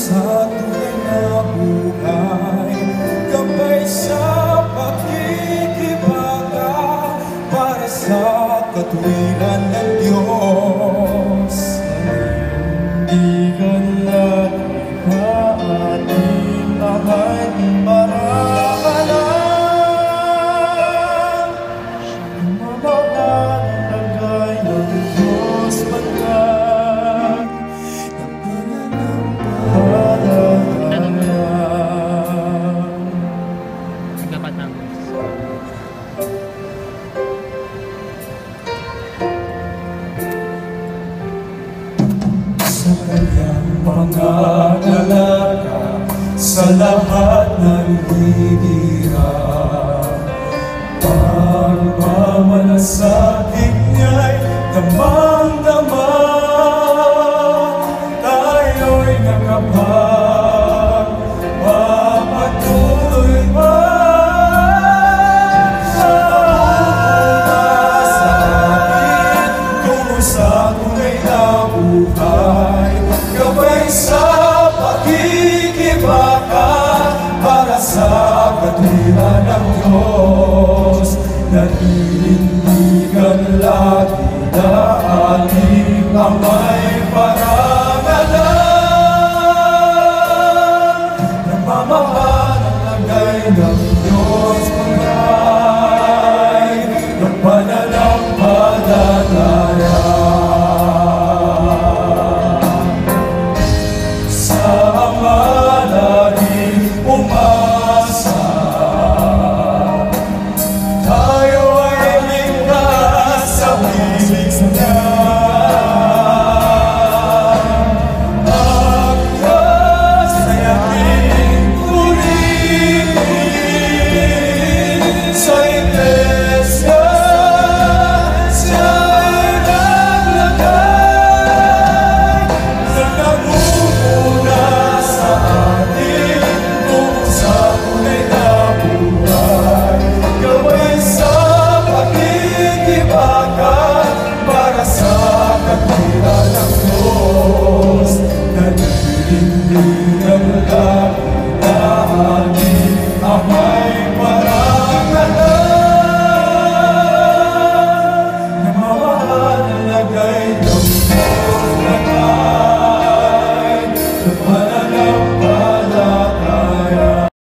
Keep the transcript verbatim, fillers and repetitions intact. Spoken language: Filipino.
sa tunay na buhay, gabay sa pagkikibaka para sa katwiran ng Diyos. Hindi ka lagi pa ating mahal, para ka lang mamahal ang lagay ng Diyos pagkat dapat namin. Sa kanyang mga galaka, sa lahat ng hirap, pagmamalasakit niya'y damang-dama. Tayo'y nakapagpapatuloy pa sa sa atin tungo sa tunay na buhay, gabay sa pagkikibaka para sa katwiran ng Diyos. Naninindigan lagi na ating amay parangalan, nagmamahal ang lagay ng Diyos pagkay ng pananampalataya. Sa Ama laging umasa, tayo ay ligtas sa piling niya. Magkasayahin ulit sa iglesia, siya ay naglagay na nangunguna sa atin tungo sa tunay na buhay, gabay sa pagkikibaka para sa katwiran ng Diyos. Naninindigan lagi na ating amay